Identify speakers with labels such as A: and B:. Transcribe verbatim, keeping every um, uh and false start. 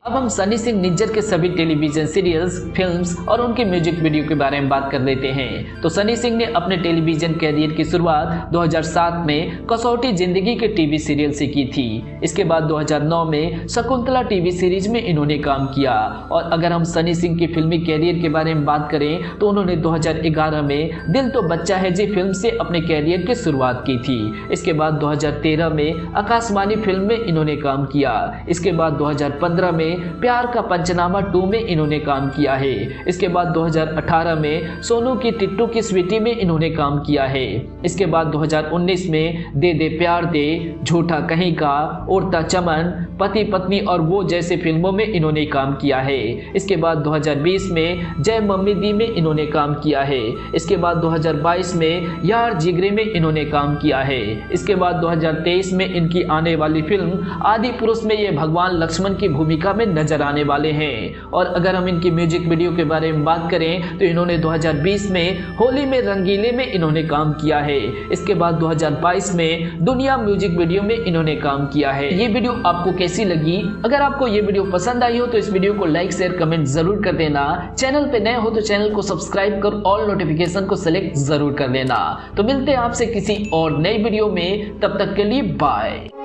A: अब हम सनी सिंह निज्जर के सभी टेलीविजन सीरियल्स, फिल्म्स और उनके म्यूजिक वीडियो के बारे में बात कर लेते हैं। तो सनी सिंह ने अपने टेलीविजन कैरियर की शुरुआत दो हज़ार सात में कसौटी जिंदगी के टीवी सीरियल से की थी। इसके बाद दो हज़ार नौ में शकुंतला टीवी सीरीज में इन्होंने काम किया। और अगर हम सनी सिंह की फिल्मी कैरियर के बारे में बात करें तो उन्होंने दो हज़ार ग्यारह में दिल तो बच्चा है जी फिल्म से अपने कैरियर की शुरुआत की थी। इसके बाद दो हज़ार तेरह में आकाशवाणी फिल्म में इन्होंने काम किया। इसके बाद दो हज़ार पंद्रह में प्यार का पंचनामा टू में इन्होंने काम किया है। इसके बाद दो हज़ार अठारह में सोनू की टिट्टू की स्वीटी में इन्होंने काम किया है। इसके बाद दो हज़ार उन्नीस में दे दे प्यार दे, झूठा कहीं का, उड़ता चमन, पति पत्नी और वो जैसे फिल्मों में इन्होंने काम किया है। इसके बाद दो हज़ार बीस में जय मम्मी दी में इन्होंने काम किया है। इसके बाद दो हज़ार बाईस में यार जिगरे में इन्होंने काम किया है। इसके बाद दो हज़ार तेईस में इनकी आने वाली फिल्म आदि पुरुष में ये भगवान लक्ष्मण की भूमिका में नजर आने वाले हैं। और अगर हम इनकी म्यूजिक वीडियो के बारे में बात करें तो इन्होंने दो हज़ार बीस में होली में रंगीले में इन्होंने काम किया है। इसके बाद दो हज़ार बाईस में दुनिया म्यूजिक वीडियो में इन्होंने काम किया है। ये वीडियो आपको कैसी लगी? अगर आपको ये वीडियो पसंद आई हो तो इस वीडियो को लाइक शेयर कमेंट जरूर कर देना। चैनल पे नए हो तो चैनल को सब्सक्राइब कर ऑल नोटिफिकेशन को सिलेक्ट जरूर कर लेना। तो मिलते हैं आपसे किसी और नई वीडियो में, तब तक के लिए बाय।